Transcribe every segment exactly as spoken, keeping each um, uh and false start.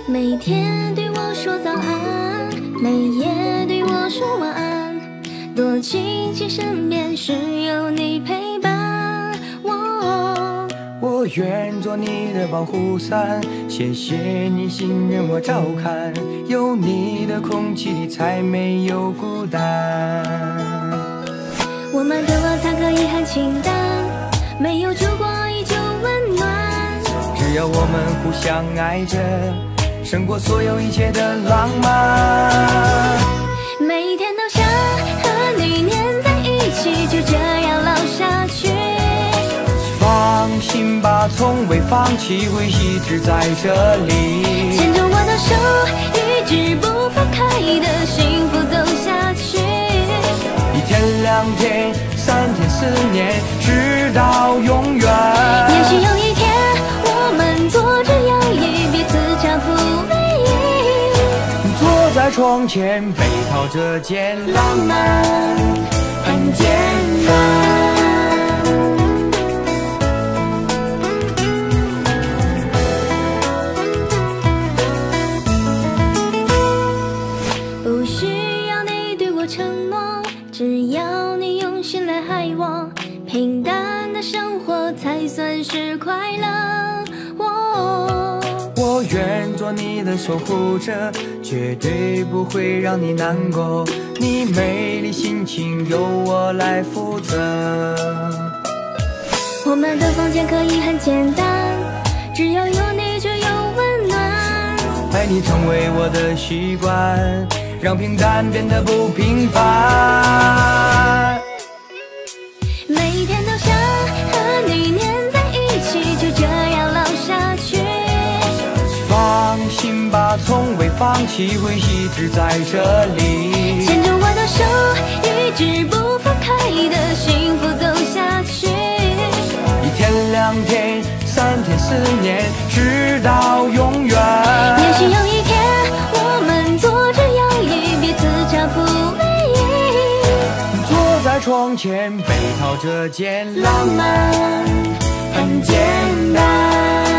每天对我说早安，每夜对我说晚安，多庆幸身边是有你陪伴。我我愿做你的保护伞，谢谢你信任我照看，有你的空气里才没有孤单。 我们的晚餐可以很清淡，没有烛光依旧温暖， 只要我们互相爱着，胜过所有一切的浪漫。 每一天都想和你黏在一起，就这样老下去。 放心吧，从未放弃，会一直在这里。 牵着我的手，一直不放开的幸福走下去。 一天两天三天四年，直到永远。 也许有一天，我们坐着摇椅，彼此搀扶背影， 坐在床前，背靠着肩，浪漫很简单。 不需要你对我承诺，只要你用心来爱我，平淡的生活才算是快乐。我我愿做你的守护者，绝对不会让你难过，你美丽心情由我来负责。 我们的房间可以很简单，只要有你就有温暖， 爱你成为我的习惯，让平淡变得不平凡。 每一天都想和你黏在一起，就这样老下去。 放心吧，从未放弃，会一直在这里。 牵着我的手，一直不放开的幸福走下去。 一天两天三天四年，直到永远。 也许有一天，我们坐着摇椅，彼此搀扶背影， 坐在床前，背靠着肩，浪漫很简单。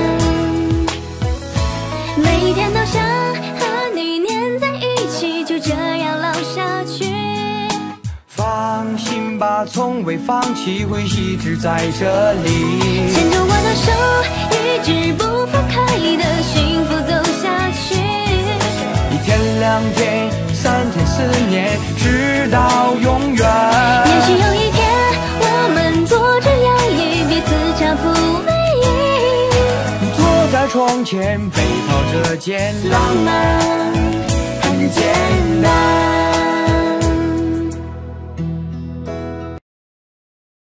每一天都想和你黏在一起，就这样老下去。 放心吧，从未放弃，会一直在这里。 牵着我的手，一直不放开的幸福走下去。 一天两天三天四年，直到永远。 也许有一天，我们坐着摇椅，彼此搀扶背影， 坐在床前，背靠着肩，浪漫很简单。